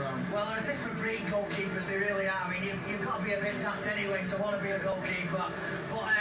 around? Well, they're a different breed, goalkeepers, they really are. I mean, you've got to be a bit daft anyway to want to be a goalkeeper. But